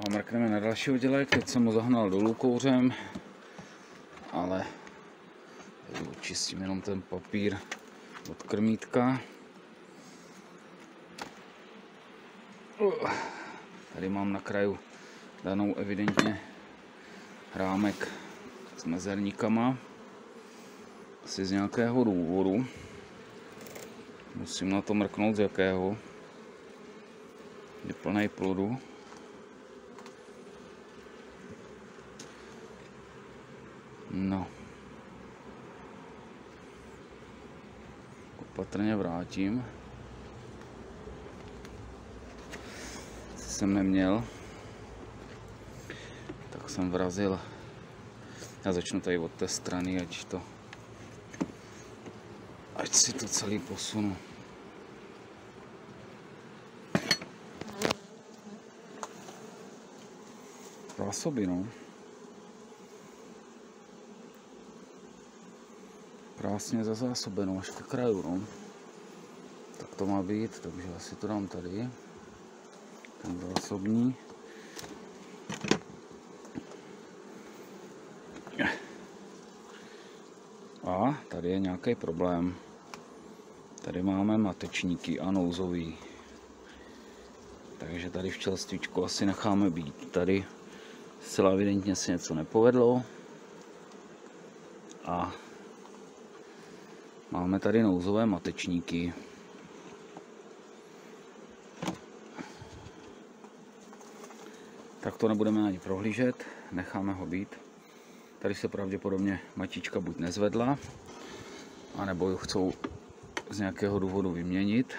A mrkneme na další oddělek. Teď jsem ho zahnal dolů kouřem, ale čistím jenom ten papír od krmítka. Tady mám na kraju danou evidentně rámek s mezerníkama. Asi z nějakého důvodu. Musím na to mrknout z jakého. Je plný plodu. No. Opatrně vrátím. Co jsem neměl, tak jsem vrazil. Já začnu tady od té strany, ať si to celý posunu. Zásoby, no. Krásně zazásobeno až ke kraju, no. Tak to má být, takže asi to dám tady. Ten zásobní. A tady je nějaký problém. Tady máme matečníky a nouzový. Takže tady včelstvíčko asi necháme být. Tady zcela evidentně se něco nepovedlo. A máme tady nouzové matečníky. Tak to nebudeme ani prohlížet, necháme ho být. Tady se pravděpodobně matička buď nezvedla, anebo ji chcou z nějakého důvodu vyměnit.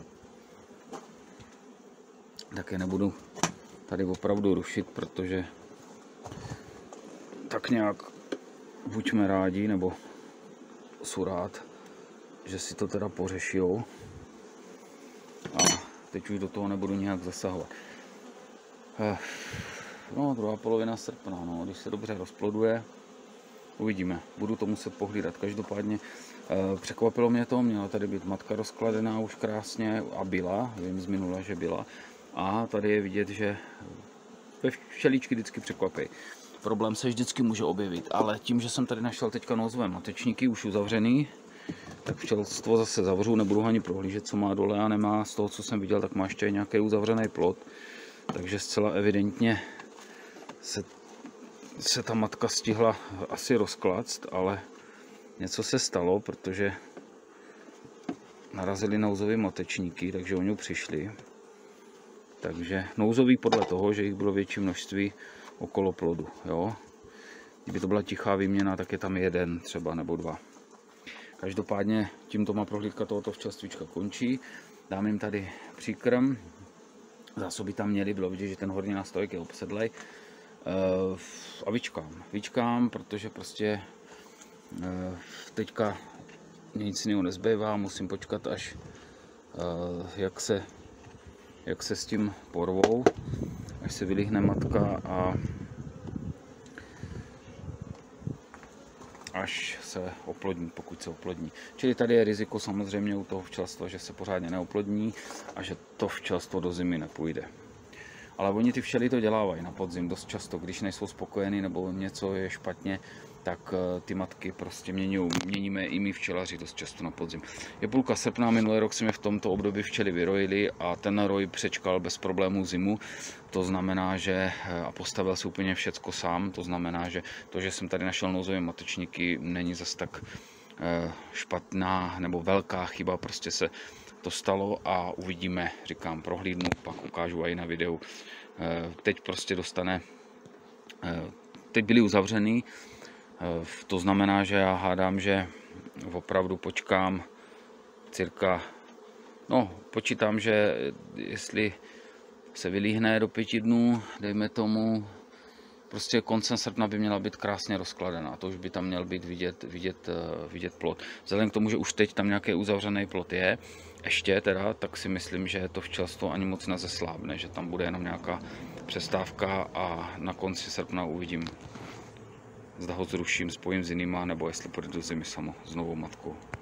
Tak je nebudu tady opravdu rušit, protože tak nějak buďme rádi, nebo jsou rád, že si to teda pořešijou. A teď už do toho nebudu nějak zasahovat. No, druhá polovina srpna, no, když se dobře rozploduje, uvidíme. Budu to muset pohlídat. Každopádně překvapilo mě to, měla tady být matka rozkladená už krásně a byla, vím z minula, že byla. A tady je vidět, že včelíčky vždycky překvapí. Problém se vždycky může objevit, ale tím, že jsem tady našel teďka nouzové matečníky už uzavřený, tak včelstvo zase zavřu, nebudu ani prohlížet, co má dole a nemá. Z toho, co jsem viděl, tak má ještě nějaký uzavřený plot. Takže zcela evidentně se ta matka stihla asi rozklást, ale něco se stalo, protože narazili nouzové matečníky, takže oni přišli. Takže nouzový podle toho, že jich bylo větší množství okolo plodu. Jo? Kdyby to byla tichá výměna, tak je tam jeden třeba nebo dva. Každopádně tímto má prohlídka tohoto včelstvíčka končí. Dám jim tady příkrm. Zásoby tam měly, bylo vidět, že ten horní nástavek je obsedlej. A vyčkám, protože prostě teďka nic jiného nezbývá, musím počkat až jak se s tím porvou, až se vylíhne matka a až se oplodní, pokud se oplodní. Čili tady je riziko samozřejmě u toho včelstva, že se pořádně neoplodní a že to včelstvo do zimy nepůjde. Ale oni ty včely to dělávají na podzim dost často, když nejsou spokojení nebo něco je špatně, tak ty matky prostě měníme i my včelaři dost často na podzim. Je půlka srpna, minulý rok si mi v tomto období včely vyrojili a ten roj přečkal bez problémů zimu. To znamená, že a postavil si úplně všecko sám, to znamená, že to, že jsem tady našel nouzové matečníky, není zas tak špatná nebo velká chyba, prostě se to stalo a uvidíme, říkám, prohlídnu, pak ukážu i na videu. Teď prostě teď byly uzavřený, to znamená, že já hádám, že opravdu počkám cirka, no počítám, že jestli se vylíhne do 5 dnů, dejme tomu, prostě koncem srpna by měla být krásně rozkladená, to už by tam měl být vidět plod. Vzhledem k tomu, že už teď tam nějaký uzavřený plod je, ještě teda, tak si myslím, že to včelstvo ani moc nezeslábne, že tam bude jenom nějaká přestávka a na konci srpna uvidím, zda ho zruším, spojím s jinýma, nebo jestli půjde do zimy samo s novou matkou.